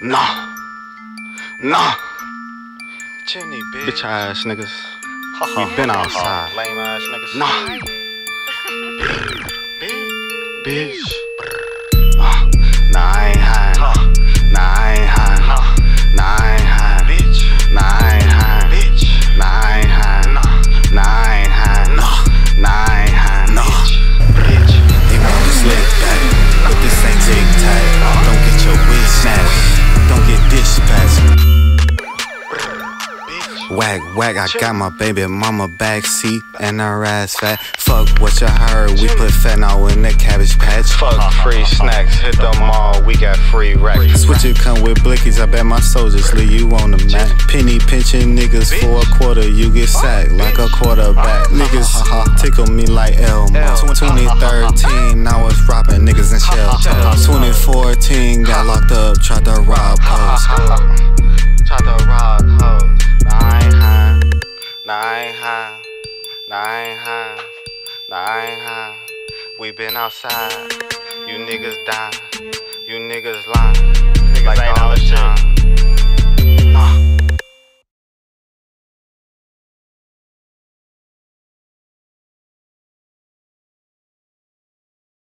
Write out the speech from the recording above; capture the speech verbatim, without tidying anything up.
Nah, nah. Chimney, bitch. Bitch ass niggas. We been outside. Lame ass niggas. Nah. Bitch. Bitch. Uh, nah, I ain't high. Nah, I ain't high. Nah, I ain't high. Bitch. Nah, I ain't high. Bitch. Nah, I ain't high. Nah, I ain't high. Nah. Nah, I ain't high. Nah. Bitch. They want the slick back, but this ain't tic tac. Don't get your wig snatched. Don't get dispatched. Whack, whack, I got my baby mama backseat and her ass fat. Fuck what you heard, we put fentanyl in the cabbage patch. Fuck free snacks, hit the mall, we got free racks. Switch it come with blickies, I bet my soldiers leave you on the mat. Penny pinching niggas for a quarter, you get sacked like a quarterback. Niggas tickle me like Elmo. twenty thirteen, I was robbing niggas in shell toes. twenty fourteen, got locked up, tried to rob hoes. Tried to rob hoes. Nah, I ain't high. Nah, I ain't high. Nah, I ain't high. Nah, I ain't high. We been outside. You niggas dying. You niggas lying. Niggas like ain't all the time. Nah.